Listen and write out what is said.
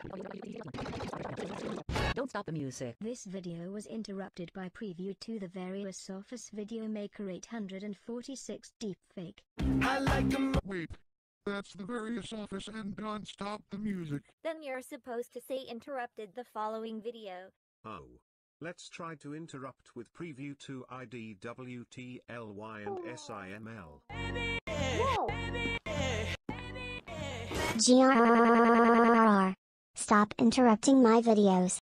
Don't stop the music. This video was interrupted by preview to the various Office Video Maker 846 deepfake. I like them. Wait, that's the various Office and don't stop the music. Then you're supposed to say interrupted the following video. Oh. Let's try to interrupt with preview to IDWTLY and SIML. GRRRR. Stop interrupting my videos.